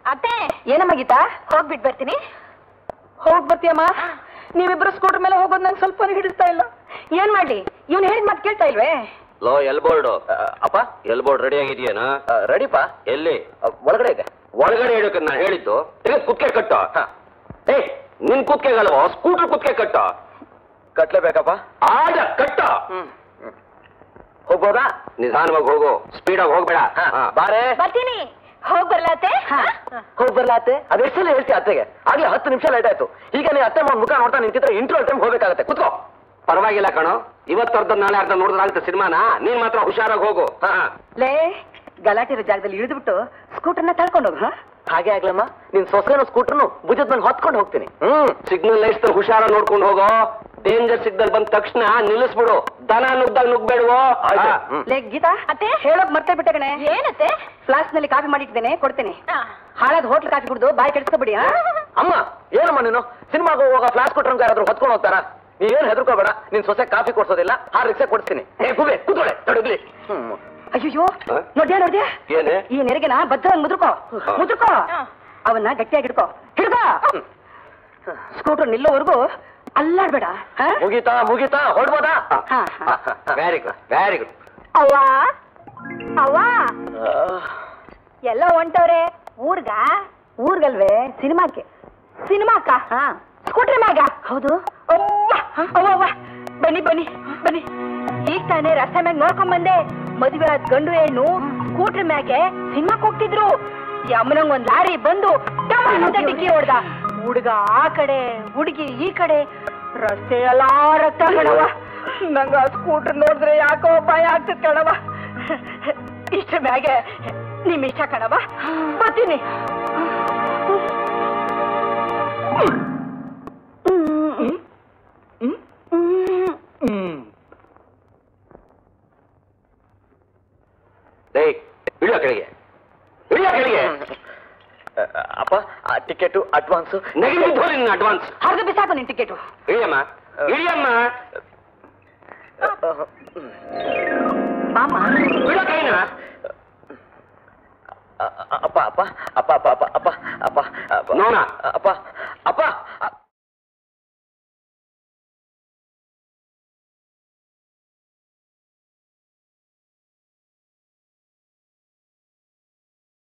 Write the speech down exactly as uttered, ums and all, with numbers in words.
ಅತ್ತೆ ಏನಮ್ಮ ಗೀತಾ ಹೋಗ್ಬಿಟ್ಟು ಬರ್ತೀನಿ. ಹೋಗ್ ಬರ್ತೀಯಮ್ಮ? ನೀವಿಬ್ರು ಸ್ಕೂಟರ್ ಮೇಲೆ ಹೋಗೋದು ನಂಗೆ ಸ್ವಲ್ಪ ಹಿಡಿಸ್ತಾ ಇಲ್ಲ. ಏನ್ ಮಾಡ್ಲಿ, ಇವ್ನು ಹೇಳಿದ ಮಾತು ಕೇಳ್ತಾ ಇಲ್ವೇ? ಲೋ ಎಲ್ ಬೋರ್ಡ್ ಅಪ್ಪ, ಎಲ್ ಬೋರ್ಡ್ ರೆಡಿ ಆಗಿದೆಯೇನಾ? ರೆಡಿಪ್ಪ. ಎಲ್ಲಿ? ಒಳಗಡೆ ಇದೆ. ಒಳಗಡೆ ಇಡೋಕೆ ನಾನು ಹೇಳಿದ್ದು ತೆಗೆದು ಕುತ್ಕೆ ಕಟ್ಟು. ಏ ನಿನ್ ಕುತ್ಕೆಗಲ್ವ, ಸ್ಕೂಟರ್ ಕುತ್ಕೆ ಕಟ್ಟು. ಕಟ್ಲೇಬೇಕಪ್ಪ? ಆಗ ಕಟ್ಟ. ಹೋಗ್ಬೋದಾ? ನಿಧಾನವಾಗಿ ಹೋಗು, ಸ್ಪೀಡಾಗಿ ಹೋಗ್ಬೇಡ. ಬಾರೆ ಬರ್ತೀನಿ. ಹೋಗ್ ಬರ್ಲಾತೆ? ಹೋಗ್ ಬರ್ಲಾತೆ? ಅದೆಷ್ಟೆಲ್ಲ ಹೇಳ್ತೀಯ ಅತ್ತೆಗೆ? ಆಗ್ಲೇ ಹತ್ತು ನಿಮಿಷ ಲೇಟ್ ಆಯ್ತು. ಈಗ ನೀ ಅತ್ತೆ ಮಾವನ್ ಮುಖ ನೋಡ್ತಾ ನಿಂತಿದ್ರೆ ಇಂಟ್ರೋಲ್ ಟೈಮ್ ಹೋಗ್ಬೇಕಾಗತ್ತೆ. ಕುತ್ಕೋ. ಪರವಾಗಿಲ್ಲ ಕಣೋ, ಇವತ್ತು ಅರ್ಧ ನಾಳೆ ಅರ್ಧ ನೋಡಿದ್ರಾಗುತ್ತೆ ಸಿನಿಮಾನ. ನೀನ್ ಮಾತ್ರ ಹುಷಾರಾಗಿ ಹೋಗು. ಲೇ, ಗಲಾಟೆ ಜಾಗದಲ್ಲಿ ಇಳಿದ್ಬಿಟ್ಟು ಸ್ಕೂಟರ್ನ ತಳ್ಕೊಂಡು ಹೋಗು. ಹಾಗೆ ಆಗ್ಲಮ್ಮ, ನಿನ್ ಸೊಸೆನ ಸ್ಕೂಟರ್ನು ಭುಜದ ಮೇಲೆ ಹೊತ್ಕೊಂಡು ಹೋಗ್ತೀನಿ. ಹ್ಮ್ ಸಿಗ್ನಲ್ ಲೈಟ್ಸ್ ಹುಷಾರ ನೋಡ್ಕೊಂಡು ಹೋಗೋ. ಡೇಂಜರ್ ಸಿಗ್ನಲ್ ಬಂದ ತಕ್ಷಣ ನಿಲ್ಲಿಸ್ಬಿಡು. ದನ ನುಗ್ದಾಗ ನುಗ್ಬೇಡುವೋ. ಲೇ ಗೀತಾ, ಅತ್ತೆ ಹೇಳೋಕ್ ಮರ್ತೇ ಬಿಟ್ಟೆ ಕಣೆ. ಏನತ್ತೆ? ಫ್ಲಾಸ್ಕ್ ನಲ್ಲಿ ಕಾಫಿ ಮಾಡಿಟ್ಟಿದ್ದೇನೆ, ಕೊಡ್ತೀನಿ. ಹಾಳಾದ ಹೋಟ್ಲ್ ಕಾಫಿ ಕುಡಿದು ಬಾಯಿ ಕೆಡಿಸ್ಕೊಬಿಡಿ. ಅಮ್ಮ ಏನಮ್ಮ ನೀನು ಸಿನಿಮಾಗ ಹೋಗ ಫ್ಲಾಸ್ಕ್ ಕೊಟ್ರಂಗ ಯಾರಾದ್ರೂ ಹೊತ್ಕೊಂಡು ಹೋಗ್ತಾರ? ನೀ ಏನ್ ಹೆದರ್ಕೋಬೇಡ, ನಿನ್ ಸೊಸೆ ಕಾಫಿ ಕೊಡ್ಸೋದಿಲ್ಲ, ಆ ರಿಕ್ಷೆ ಕೊಡ್ತೀನಿ. ಏ ಗುಬೆ ಕೂತ್ಕೊಳ್ಳೆ, ತಡಗ್ಲಿ. ಅಯ್ಯೋ ನೋಡ್ಯಾ ನೋಡ್ಯಾ, ಏನೇ ಈ ನೆರೆಗೆನ ಭದ್ರಂಗ್ ಮುದ್ರಕೋ ಮುದ್ರಕೋ. ಅವನ್ನ ಗಟ್ಟಿಯಾಗಿ ಹಿಡ್ಕೋ ಹಿಡ್ಕೋ. ಸ್ಕೂಟರ್ ನಿಲ್ಲೋವರೆಗೂ ಅಲ್ಲಾಡ್ಬೇಡ. ಮುಗೀತಾ ಮುಗೀತಾ ಹೊಡ್ಬೋದಾ? Very good very good. ಅವ್ವ ಅವ್ವ ಎಲ್ಲ ಹೊಂಟವ್ರೆ ಊರ್ಗ? ಊರ್ಗಲ್ವೇ, ಸಿನಿಮಾಕ್ಕೆ. ಸಿನಿಮಾಕ್ಕ? ಸ್ಕೂಟರ್ ಮ್ಯಾಗ? ಹೌದು. ಅವ್ವ ಬನ್ನಿ ಬನ್ನಿ ಬನ್ನಿ. ಈಗ ತಾನೇ ರಸ್ತೆ ಮ್ಯಾಗ ನೋಡ್ಕೊಂಡ್ ಬಂದೆ. ಮದುವೆ ಆದ ಗಂಡು ಹೆಣ್ಣು ಸ್ಕೂಟರ್ ಮ್ಯಾಗೆ ಸಿನಿಮಾಕ್ ಹೋಗ್ತಿದ್ರು. ಯಮನಂಗ್ ಒಂದ್ ಲಾರಿ ಬಂದು ಡಿಕ್ಕಿ ಹೊಡ್ದ. ಹುಡುಗ ಆ ಕಡೆ, ಹುಡುಗಿ ಈ ಕಡೆ, ರಸ್ತೆ ಎಲ್ಲಾ ರಕ್ತ ಕಣವ. ನಂಗ ಸ್ಕೂಟರ್ ನೋಡಿದ್ರೆ ಯಾಕೋ ಭಯ ಆಗ್ತದೆ ಕಣವ. ಇಷ್ಟ ಮ್ಯಾಗೆ ನಿಮ್ ಇಷ್ಟ ಕಣವ, ಬರ್ತೀನಿ. ಇಳಿಯೋ ಕೆಳಗೆ, ಇಳಿಯೋ ಕೆಳಗೆ. ಅಪ್ಪ ಟಿಕೆಟು ಅಡ್ವಾನ್ಸ್ ನೆಗೆದು ನಿನ್ನ ಅಡ್ವಾನ್ಸ್ ಹಾಗೆ ಬಿಸಾಕು ನಿನ್ ಟಿಕೆಟು. ಇಳಿಯಮ್ಮ ಇಳಿಯಮ್ಮ. ಬಾಮ ಇಳಿಯೋ ಕೈನ. ಅಪ್ಪ ಅಪ್ಪ ಅಪ್ಪ ಅಪ್ಪ ಅಪ್ಪ ಅಪ್ಪ ಅಪ್ಪ ನೋಣ ಅಪ್ಪ ಅಪ್ಪ